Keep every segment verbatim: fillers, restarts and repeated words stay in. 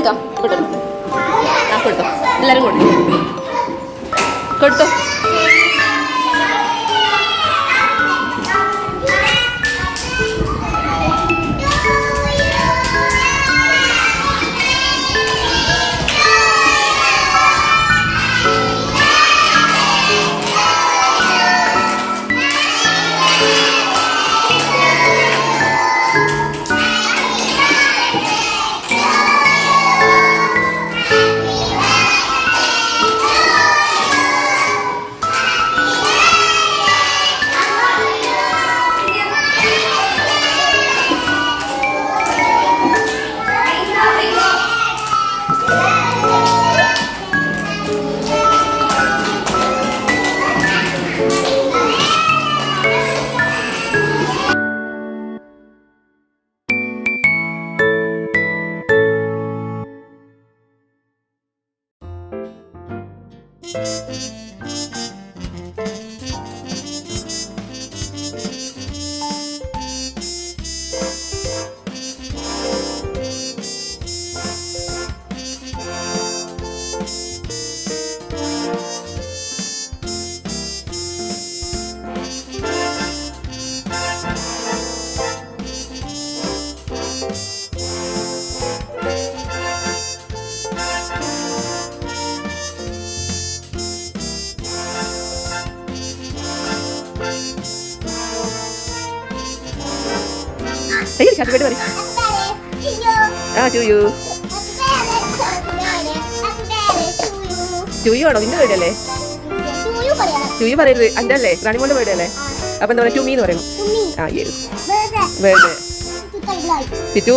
കൊടുക്കാം കൊടുത്തു ആ കൊടുത്തോ എല്ലാവരും കൊടുത്തു കൊടുത്തോ Hey, happy birthday. Ah, to you. To you ആണോ നിന്റെ birthday അല്ലേ? To you പറയരുത്. അന്റെ അല്ലേ? റാണി മോളുടെ birthday അല്ലേ? അപ്പോൾ എന്താ പറയുക? To me എന്ന് പറയണം. ആ, yes. Birthday. Titu.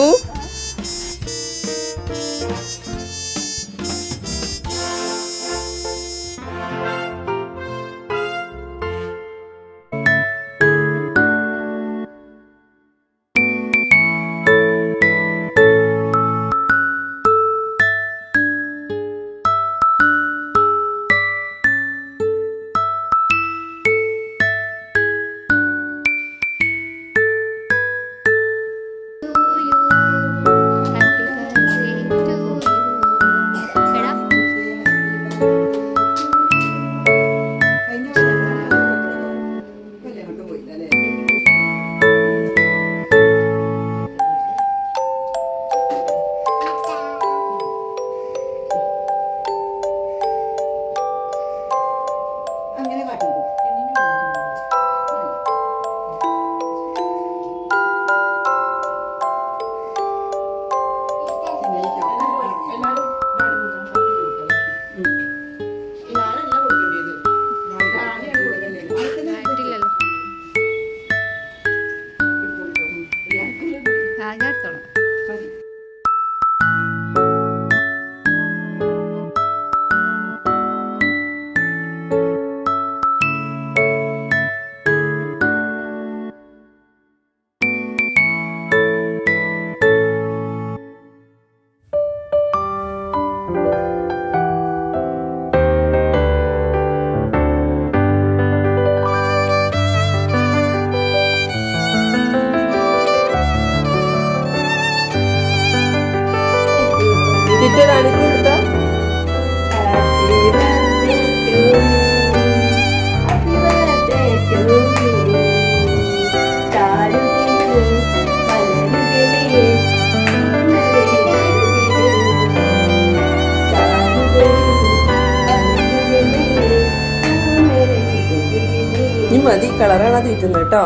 മതി കളറാണ് തീറ്റുന്നത് കേട്ടോ.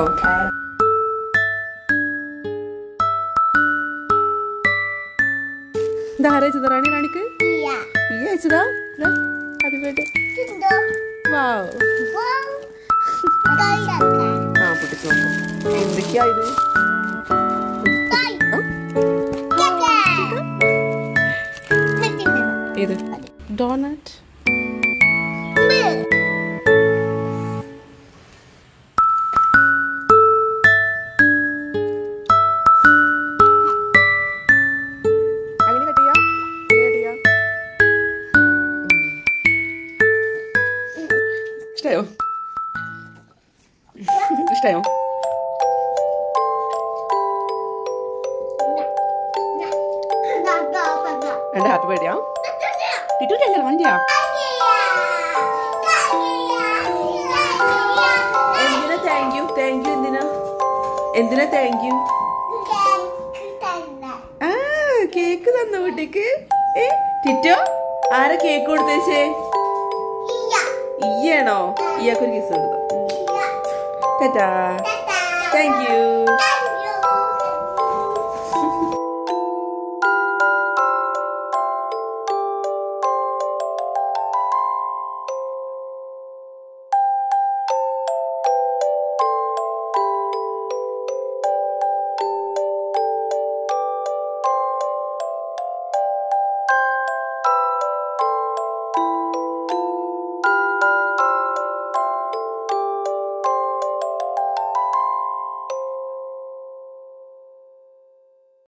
എന്താ അയച്ചത് റാണി? റാണിക്ക് ഈ അയച്ചതാ. Happy birthday. ആ പൊട്ടിച്ചു നോക്കാം എന്തൊക്കെയാ ഇത്. ഇത് ഡോണറ്റ്. ഇഷ്ടയോ? ഇഷ്ടയോ? രണ്ട് ഹാപ്പി ബർത്ത്ഡേ ആ ടിറ്റൂട്ടല്ലേ വണ്ടിയാ എന്തിനാ താങ്ക് യു താങ്ക് യു എന്തിനാ എന്തിനാ താങ്ക് യു ആ കേക്ക് തന്ന കുട്ടിക്ക് ഏ ടിറ്റോ ആരാ കേക്ക് കൊടുത്തേച്ചേ ഇയാണോ ഇയാൾക്കൊരു കിസ് കൊടുത്തോ ടാറ്റാ താങ്ക് യു